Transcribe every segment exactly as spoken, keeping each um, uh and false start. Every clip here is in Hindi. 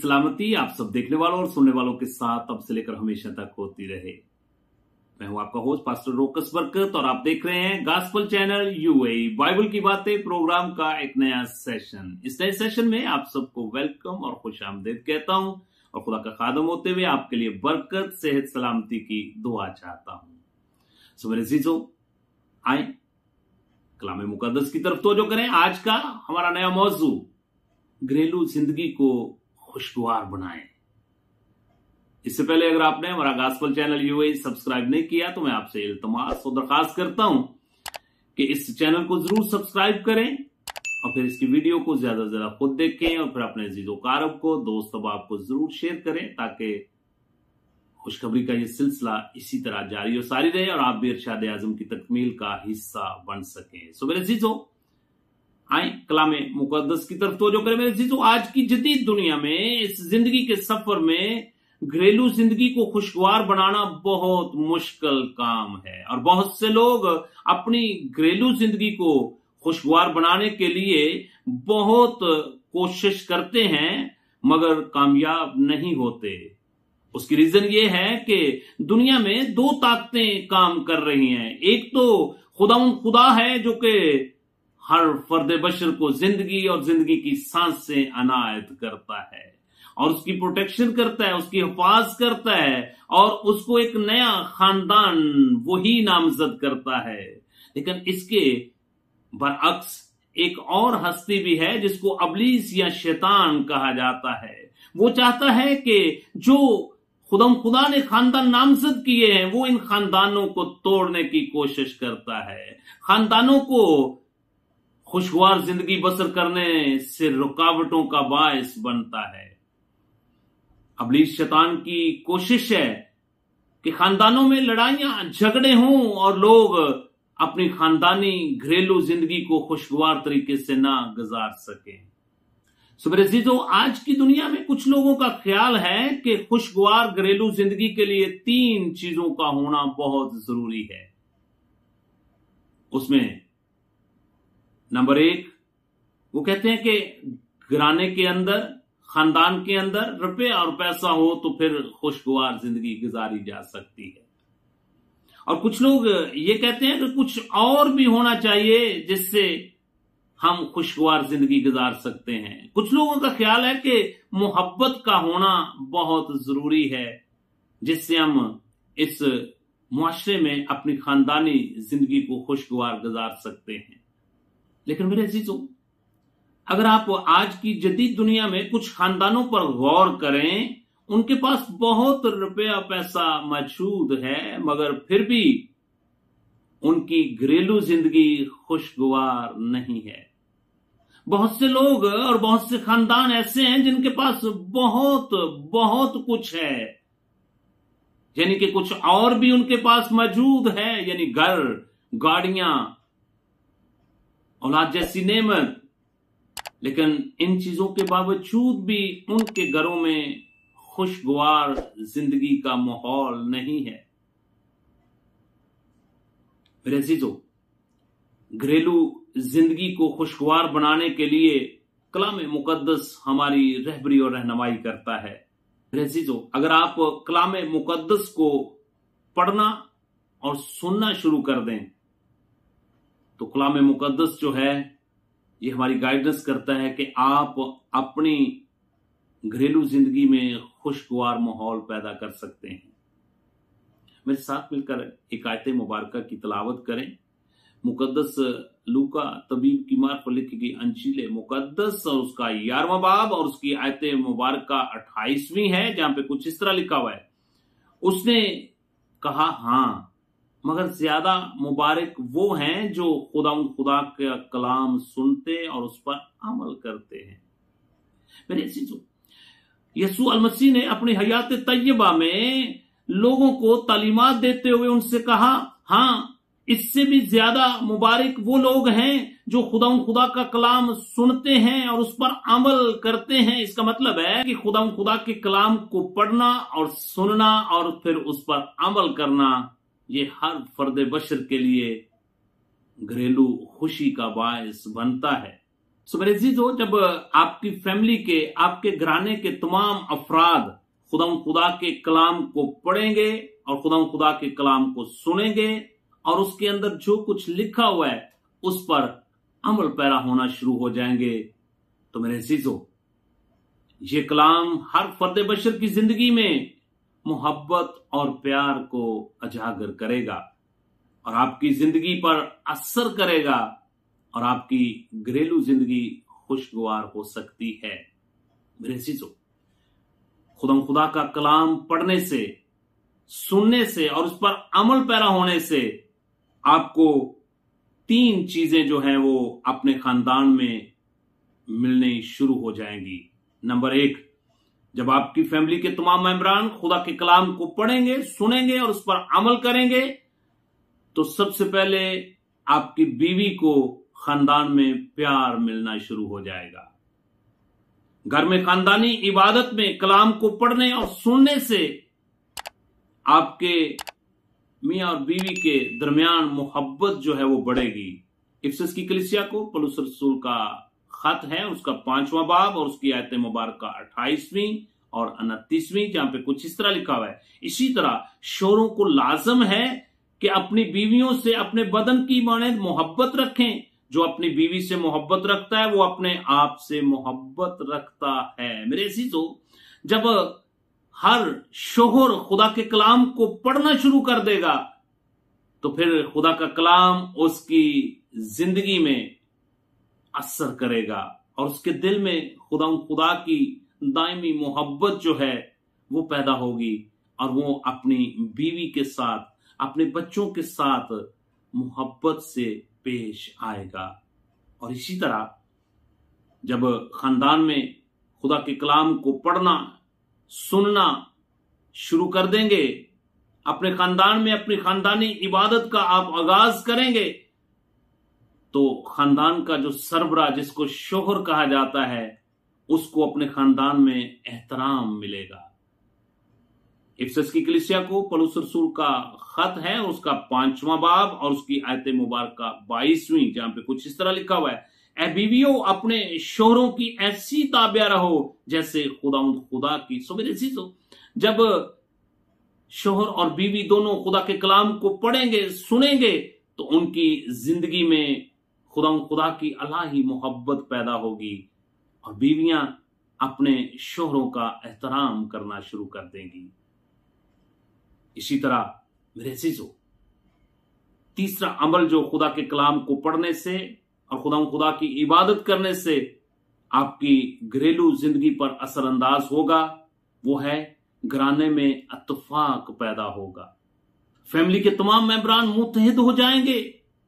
सलामती आप सब देखने वालों और सुनने वालों के साथ अब से लेकर हमेशा तक होती रहे। मैं हूं आपका होस्ट पास्टर रोकस बरकत और आप देख रहे हैं गॉस्पेल चैनल यूएई बाइबल की बातें प्रोग्राम का एक नया सेशन। इस नए सेशन में आप सबको वेलकम और खुशामदीद कहता हूं और खुदा का खादम होते हुए आपके लिए बरकत, सेहत, सलामती की दुआ चाहता हूं। सो मेरे अजीजों, आए कलाम मुकद्दस की तरफ तवज्जो करें। आज का हमारा नया मौजू घरेलू जिंदगी को खुशगवार बनाएं। इससे पहले अगर आपने हमारा गॉस्पेल चैनल यूएई सब्सक्राइब नहीं किया तो मैं आपसे इल्तमास और दरखास्त करता हूं कि इस चैनल को जरूर सब्सक्राइब करें और फिर इसकी वीडियो को ज्यादा से ज्यादा खुद देखें और फिर अपने अजीजों कारब को, दोस्त अहबाब को जरूर शेयर करें ताकि खुशखबरी का ये सिलसिला इसी तरह जारी और सारी रहे और आप भी इरशाद आजम की तकमील का हिस्सा बन सकें। सो मेरे अजीजों, आए कलाम मुकद्दस की तरफ तवज्जो करें। मेरे अजीजों, आज की जदीद दुनिया में, इस जिंदगी के सफर में घरेलू जिंदगी को खुशगवार बनाना बहुत मुश्किल काम है और बहुत से लोग अपनी घरेलू जिंदगी को खुशगवार बनाने के लिए बहुत कोशिश करते हैं मगर कामयाब नहीं होते। उसकी रीजन ये है कि दुनिया में दो ताकतें काम कर रही हैं। एक तो खुदा खुदा है जो कि हर फर्द बशर को जिंदगी और जिंदगी की सांस से अनायत करता है और उसकी प्रोटेक्शन करता है, उसकी हिफाज करता है और उसको एक नया खानदान वही नामजद करता है। लेकिन इसके बरअक्स एक और हस्ती भी है जिसको अबलीस या शैतान कहा जाता है। वो चाहता है कि जो खुदा खुदा ने खानदान नामजद किए हैं वो इन खानदानों को तोड़ने की कोशिश करता है, खानदानों को खुशगवार जिंदगी बसर करने से रुकावटों का बायस बनता है। अबलीस शैतान की कोशिश है कि खानदानों में लड़ाइयां झगड़े हों और लोग अपनी खानदानी घरेलू जिंदगी को खुशगवार तरीके से ना गुजार सकें। सो मेरे अजीजों, आज की दुनिया में कुछ लोगों का ख्याल है कि खुशगवार घरेलू जिंदगी के लिए तीन चीजों का होना बहुत जरूरी है। उसमें नंबर एक, वो कहते हैं कि घराने के अंदर, खानदान के अंदर रुपए और पैसा हो तो फिर खुशगवार जिंदगी गुजारी जा सकती है। और कुछ लोग ये कहते हैं कि कुछ और भी होना चाहिए जिससे हम खुशगवार जिंदगी गुजार सकते हैं। कुछ लोगों का ख्याल है कि मोहब्बत का होना बहुत जरूरी है जिससे हम इस मुआशरे में अपनी खानदानी जिंदगी को खुशगवार गुजार सकते हैं। लेकिन मेरे अजीजों, अगर आप आज की जदीद दुनिया में कुछ खानदानों पर गौर करें, उनके पास बहुत रुपया पैसा मौजूद है मगर फिर भी उनकी घरेलू जिंदगी खुशगवार नहीं है। बहुत से लोग और बहुत से खानदान ऐसे हैं जिनके पास बहुत बहुत कुछ है, यानी कि कुछ और भी उनके पास मौजूद है, यानी घर, गाड़ियां, औलाद जैसी नेमत, लेकिन इन चीजों के बावजूद भी उनके घरों में खुशगवार जिंदगी का माहौल नहीं है। मेरे अजीजों, घरेलू जिंदगी को खुशगवार बनाने के लिए कलाम मुकद्दस हमारी रहबरी और रहनुमाई करता है। मेरे अजीजों, अगर आप कलाम मुकद्दस को पढ़ना और सुनना शुरू कर दें तो कलाम मुकद्दस जो है ये हमारी गाइडेंस करता है कि आप अपनी घरेलू जिंदगी में खुशगवार माहौल पैदा कर सकते हैं। मेरे साथ मिलकर एक आयत मुबारका की तलावत करें। मुकद्दस लूका तबीब की मार्फत लिखी गई अंजील मुकद्दस और उसका ग्यारहवां बाब और उसकी आयत मुबारका अट्ठाईसवीं है, जहां पे कुछ इस तरह लिखा हुआ है, उसने कहा हाँ, मगर ज्यादा मुबारक वो हैं जो खुदा खुदा का कलाम सुनते और उस पर अमल करते हैं। मेरे अजीजों, यीशु अल मसीह ने अपनी हयात तैयबा में लोगों को तालीमात देते हुए उनसे कहा, हाँ, इससे भी ज्यादा मुबारक वो लोग हैं जो खुदा खुदा का कलाम सुनते हैं और उस पर अमल करते हैं। इसका मतलब है कि खुदा खुदा के कलाम को पढ़ना और सुनना और फिर उस पर अमल करना, ये हर फर्द बशर के लिए घरेलू खुशी का बायस बनता है। सो मेरे अजीजों, जब आपकी फैमिली के, आपके घराने के तमाम अफराद खुदा खुदा के कलाम को पढ़ेंगे और खुदा खुदा के कलाम को सुनेंगे और उसके अंदर जो कुछ लिखा हुआ है उस पर अमल पैरा होना शुरू हो जाएंगे, तो मेरे अजीजों, ये कलाम हर फर्द बशर की जिंदगी में मोहब्बत और प्यार को उजागर करेगा और आपकी जिंदगी पर असर करेगा और आपकी घरेलू जिंदगी खुशगवार हो सकती है। मेरे अजीजों, खुदा खुदा का कलाम पढ़ने से, सुनने से और उस पर अमल पैरा होने से आपको तीन चीजें जो हैं वो अपने खानदान में मिलने शुरू हो जाएंगी। नंबर एक, जब आपकी फैमिली के तमाम मेंबरान खुदा के कलाम को पढ़ेंगे, सुनेंगे और उस पर अमल करेंगे, तो सबसे पहले आपकी बीवी को खानदान में प्यार मिलना शुरू हो जाएगा। घर में खानदानी इबादत में कलाम को पढ़ने और सुनने से आपके मियां और बीवी के दरमियान मोहब्बत जो है वो बढ़ेगी। इफिसस की कलीसिया को पौलुस रसूल का खत है, उसका पांचवां बाब और उसकी आयत मुबारक अट्ठाईसवीं और उनतीसवीं, जहां पे कुछ इस तरह लिखा हुआ है, इसी तरह शोहरों को लाजम है कि अपनी बीवियों से अपने बदन की मानद मोहब्बत रखें। जो अपनी बीवी से मोहब्बत रखता है वो अपने आप से मोहब्बत रखता है। मेरे अजीजों, जब हर शोहर खुदा के कलाम को पढ़ना शुरू कर देगा तो फिर खुदा का कलाम उसकी जिंदगी में असर करेगा और उसके दिल में खुदा खुदा की दायमी मोहब्बत जो है वो पैदा होगी और वो अपनी बीवी के साथ, अपने बच्चों के साथ मोहब्बत से पेश आएगा। और इसी तरह जब खानदान में खुदा के कलाम को पढ़ना, सुनना शुरू कर देंगे, अपने खानदान में अपनी खानदानी इबादत का आप आगाज करेंगे, तो खानदान का जो सरबरा, जिसको शोहर कहा जाता है, उसको अपने खानदान में एहतराम मिलेगा। इफिसस की कलीसिया को पौलुस रसूल का खत है, उसका पांचवां बाब और उसकी आयत मुबारक बाईसवीं, जहां पे कुछ इस तरह लिखा हुआ है, ऐ बीवियों अपने शोहरों की ऐसी ताबिया रहो जैसे खुदा खुदा की। सो मेरे अजीजों, जब शोहर और बीवी दोनों खुदा के कलाम को पढ़ेंगे, सुनेंगे, तो उनकी जिंदगी में खुदा खुदा की अलाही मोहब्बत पैदा होगी और बीवियां अपने शोहरों का एहतराम करना शुरू कर देंगी। इसी तरह मेरे अजीजों, तीसरा अमल जो खुदा के कलाम को पढ़ने से और खुदा खुदा की इबादत करने से आपकी घरेलू जिंदगी पर असरअंदाज होगा, वो है घराने में इत्तेफाक पैदा होगा। फैमिली के तमाम मेंबरान मुत्तहिद हो जाएंगे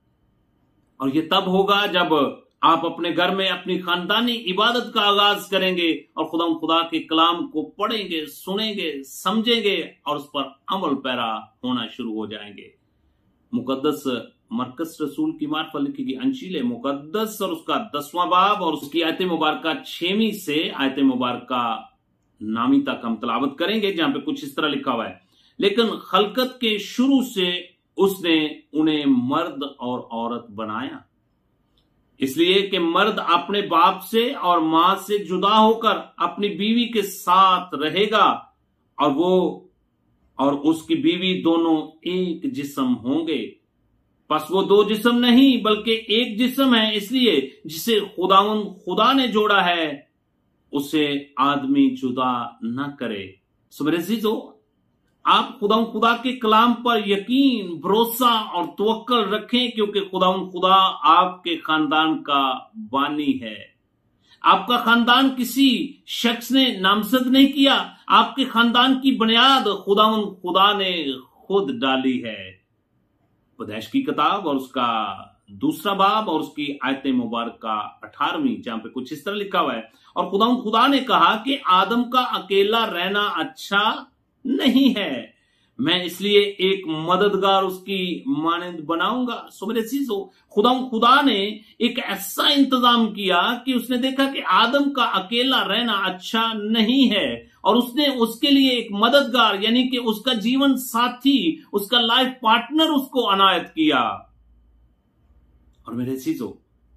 और ये तब होगा जब आप अपने घर में अपनी खानदानी इबादत का आगाज करेंगे और खुदा खुदा के कलाम को पढ़ेंगे, सुनेंगे, समझेंगे और उस पर अमल पैरा होना शुरू हो जाएंगे। मुकद्दस मरकस रसूल की मार्फत लिखी गई अंजील मुकद्दस और उसका दसवां बाब और उसकी आयत मुबारक छेवीं से आयत मुबारक नामी तक हम तलावत करेंगे, जहां पे कुछ इस तरह लिखा हुआ है, लेकिन खलकत के शुरू से उसने उन्हें मर्द और औरत बनाया, इसलिए कि मर्द अपने बाप से और मां से जुदा होकर अपनी बीवी के साथ रहेगा और वो और उसकी बीवी दोनों एक जिस्म होंगे। बस वो दो जिस्म नहीं बल्कि एक जिस्म है, इसलिए जिसे खुदावन खुदा ने जोड़ा है उसे आदमी जुदा न करे। सो मेरे अजीजों, आप खुदा खुदा के कलाम पर यकीन, भरोसा और तवक्कल रखें, क्योंकि खुदा खुदा आपके खानदान का बानी है। आपका खानदान किसी शख्स ने नामजद नहीं किया, आपके खानदान की बुनियाद खुदा खुदा ने खुद डाली है। पैदाइश की किताब और उसका दूसरा बाब और उसकी आयत मुबारक अठारहवीं, जहां पे कुछ इस तरह लिखा हुआ है, और खुदा खुदा ने कहा कि आदम का अकेला रहना अच्छा नहीं है, मैं इसलिए एक मददगार उसकी मानंद बनाऊंगा। सो मेरे चीजों, खुदा खुदा ने एक ऐसा इंतजाम किया कि उसने देखा कि आदम का अकेला रहना अच्छा नहीं है और उसने उसके लिए एक मददगार यानी कि उसका जीवन साथी, उसका लाइफ पार्टनर उसको अनायत किया। और मेरे चीजों,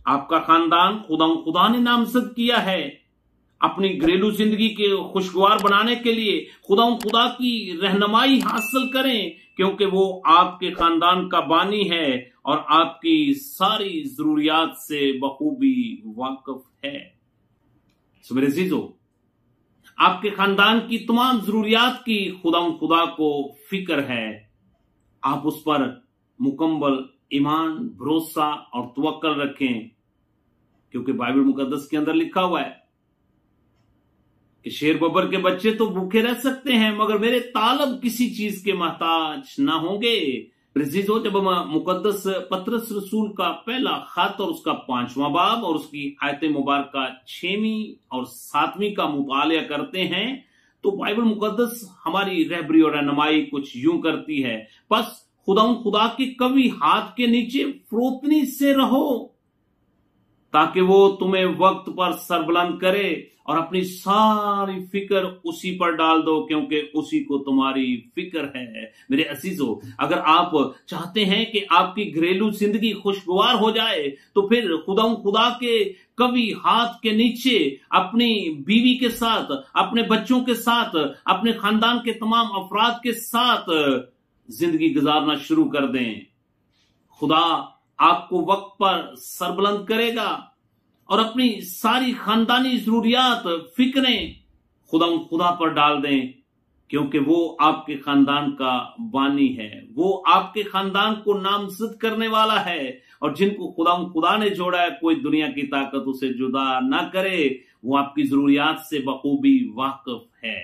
आपका खानदान खुदा खुदा ने नामजद किया है। अपनी घरेलू जिंदगी के खुशगवार बनाने के लिए खुदा खुदा की रहनुमाई हासिल करें, क्योंकि वो आपके खानदान का बानी है और आपकी सारी जरूरियात से बखूबी वाकिफ है। सो मेरे अजीजों, आपके खानदान की तमाम जरूरियात की खुदा खुदा को फिक्र है। आप उस पर मुकम्मल ईमान, भरोसा और तवक्कल रखें, क्योंकि बाइबल मुकद्दस के अंदर लिखा हुआ है कि शेर बब्बर के बच्चे तो भूखे रह सकते हैं, मगर मेरे तालब किसी चीज के मोहताज ना होंगे। प्रेज़िज़ो, जब हम मुकद्दस पतरस रसूल का पहला खत और उसका पांचवा बाब और उसकी आयत मुबारका छठवीं और सातवीं का मुतालिया करते हैं, तो बाइबल मुकद्दस हमारी रहबरी और रहनुमाई कुछ यूं करती है, बस खुदा खुदा के कवि हाथ के नीचे फरोतनी से रहो, ताकि वो तुम्हें वक्त पर सरबुलंद करे और अपनी सारी फिक्र उसी पर डाल दो, क्योंकि उसी को तुम्हारी फिक्र है। मेरे अजीजों, अगर आप चाहते हैं कि आपकी घरेलू जिंदगी खुशगवार हो जाए, तो फिर खुदा खुदा के कवि हाथ के नीचे अपनी बीवी के साथ, अपने बच्चों के साथ, अपने खानदान के तमाम अफराद के साथ जिंदगी गुजारना शुरू कर दें। खुदा आपको वक्त पर सरबुलंद करेगा और अपनी सारी खानदानी जरूरियात, फिक्रें खुदा खुदा पर डाल दें, क्योंकि वो आपके खानदान का बानी है। वो आपके खानदान को नामजद करने वाला है, और जिनको खुदा खुदा ने जोड़ा है, कोई दुनिया की ताकत उसे जुदा ना करे। वो आपकी जरूरियात से बखूबी वाकिफ है।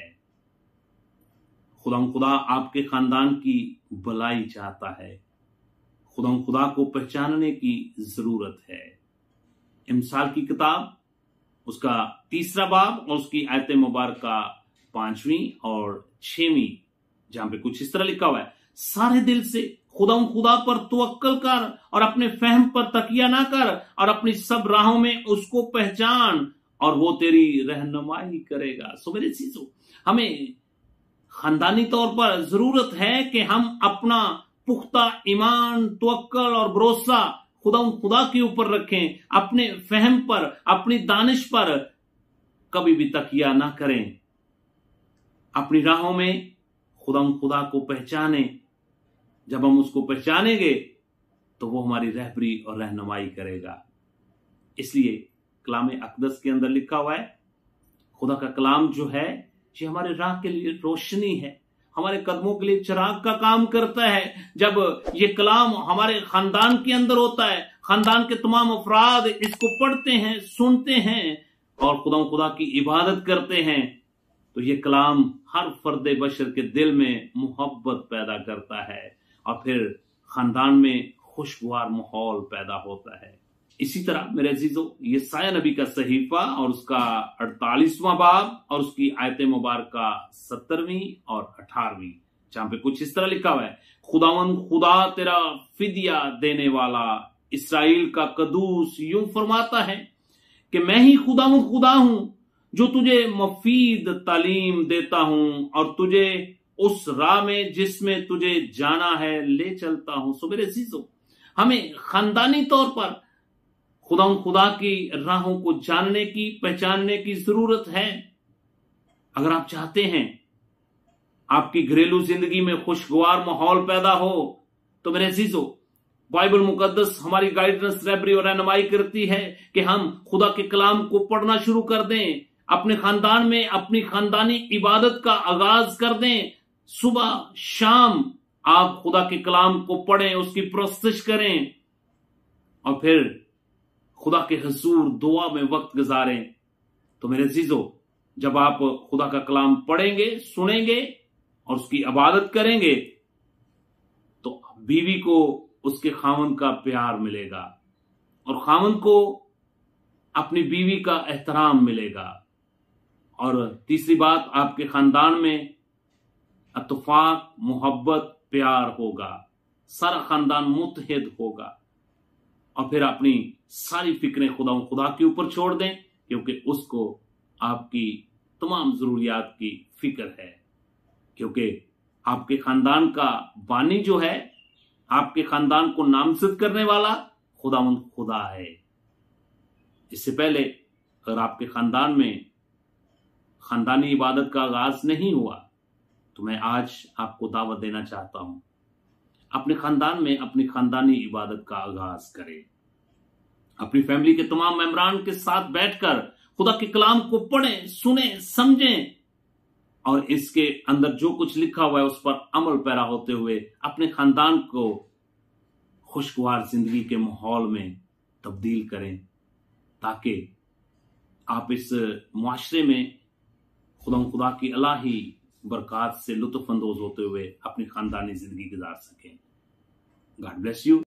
खुदा खुदा आपके खानदान की भलाई चाहता है। खुदा खुदा को पहचानने की जरूरत है। इमसाल की किताब उसका तीसरा बाब और उसकी आयत मुबारका पांचवी और छठवीं, जहां पे कुछ इस तरह लिखा हुआ है, सारे दिल से खुदा खुदा पर तवक्कल कर और अपने फहम पर तकिया ना कर, और अपनी सब राहों में उसको पहचान और वो तेरी रहनुमाई करेगा। सो मेरे चीजों, हमें खानदानी तौर पर जरूरत है कि हम अपना पुख्ता ईमान, तवक्कल और भरोसा खुदा खुदा के ऊपर रखें। अपने फहम पर, अपनी दानिश पर कभी भी तकिया ना करें। अपनी राहों में खुदा खुदा को पहचाने। जब हम उसको पहचानेंगे तो वो हमारी रहबरी और रहनुमाई करेगा। इसलिए कलाम अक़दस के अंदर लिखा हुआ है, खुदा का कलाम जो है ये हमारे राह के लिए रोशनी है, हमारे कदमों के लिए चिराग का काम करता है। जब ये कलाम हमारे खानदान के अंदर होता है, खानदान के तमाम अफराद इसको पढ़ते हैं, सुनते हैं और खुदा खुदा की इबादत करते हैं, तो ये कलाम हर फर्द बशर के दिल में मोहब्बत पैदा करता है और फिर खानदान में खुशगवार माहौल पैदा होता है। इसी तरह मेरे अजीजों, यशायाह नबी का सहीफा और उसका अड़तालीसवां बाब और उसकी आयत मुबारका सत्तरवीं और अठारहवीं, जहां पे कुछ इस तरह लिखा हुआ है, खुदावन खुदा तेरा फिदिया देने वाला, इस्राएल का कदूस यूं फरमाता है कि मैं ही खुदावन खुदा हूं जो तुझे मफीद तालीम देता हूं और तुझे उस राह में जिसमें तुझे जाना है ले चलता हूं। सो मेरे अजीजों, हमें खानदानी तौर पर खुदा खुदा की राहों को जानने की, पहचानने की जरूरत है। अगर आप चाहते हैं आपकी घरेलू जिंदगी में खुशगवार माहौल पैदा हो, तो मेरे अजीजों, बाइबल मुकद्दस हमारी गाइडेंस, रहबरी और रहनुमाई करती है कि हम खुदा के कलाम को पढ़ना शुरू कर दें, अपने खानदान में अपनी खानदानी इबादत का आगाज कर दें। सुबह शाम आप खुदा के कलाम को पढ़ें, उसकी प्रस्तुत करें और फिर खुदा के हुजूर दुआ में वक्त गुजारें। तो मेरे अजीजों, जब आप खुदा का कलाम पढ़ेंगे, सुनेंगे और उसकी इबादत करेंगे, तो बीवी को उसके खामन का प्यार मिलेगा और खामन को अपनी बीवी का एहतराम मिलेगा। और तीसरी बात, आपके खानदान में इत्तेफाक, मोहब्बत, प्यार होगा, सारा खानदान मुत्तहिद होगा और फिर अपनी सारी फिक्रें खुदा खुदा के ऊपर छोड़ दें, क्योंकि उसको आपकी तमाम जरूरियात की फिक्र है। क्योंकि आपके खानदान का बानी जो है, आपके खानदान को नामजद करने वाला खुदावंद खुदा है। इससे पहले अगर आपके खानदान में खानदानी इबादत का आगाज नहीं हुआ तो मैं आज आपको दावत देना चाहता हूं, अपने खानदान में अपनी खानदानी इबादत का आगाज करें। अपनी फैमिली के तमाम मेंबरान के साथ बैठकर खुदा के कलाम को पढ़ें, सुने, समझें और इसके अंदर जो कुछ लिखा हुआ है उस पर अमल पैरा होते हुए अपने खानदान को खुशगवार जिंदगी के माहौल में तब्दील करें, ताकि आप इस मुआशरे में खुदा खुदा की अलाही बरकत से लुत्फ अंदोज होते हुए अपनी खानदानी जिंदगी गुजार सकें। God bless you.